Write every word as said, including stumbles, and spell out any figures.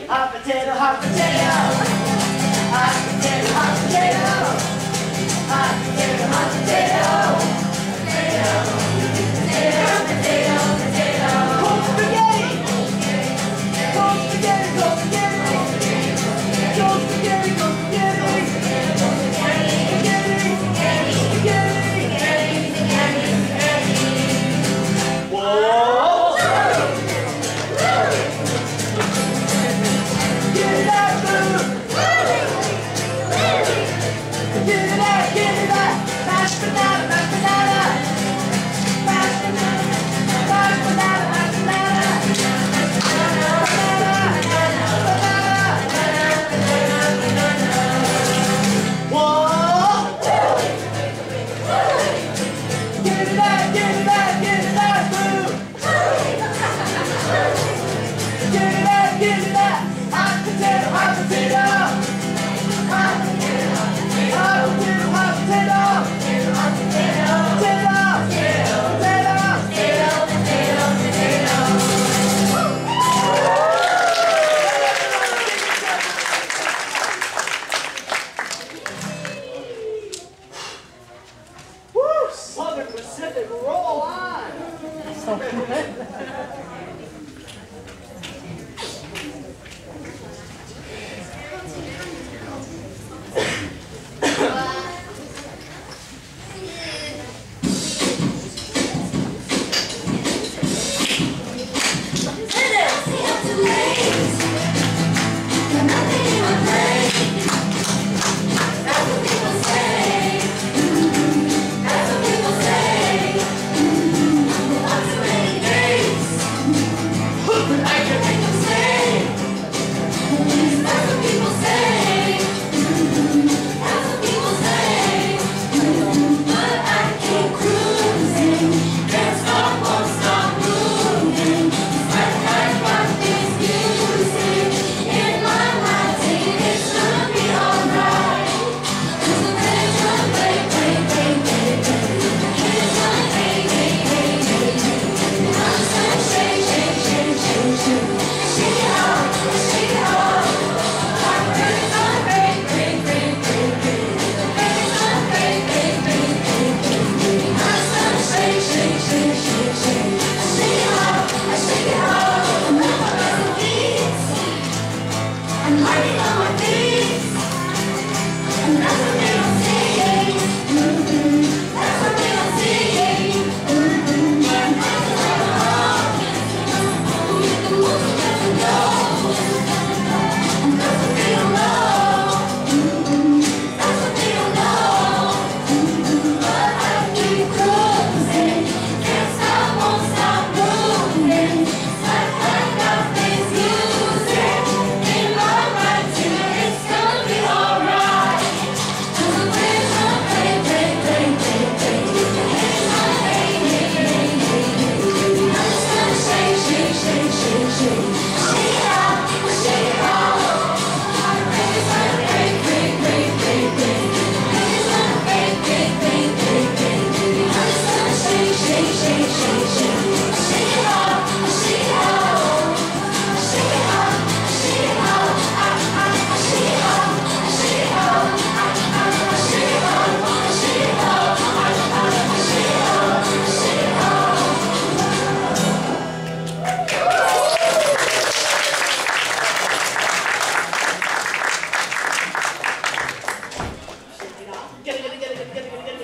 Hot potato, hot potato. Hot potato, hot potato. Hot potato, hot potato. Potato, potato, potato, potato. Cold spaghetti. Cold spaghetti, cold spaghetti. Cold spaghetti, cold spaghetti. Spaghetti, spaghetti, spaghetti, spaghetti. Whoa. Get it, get it, get it, get it, get it, get it.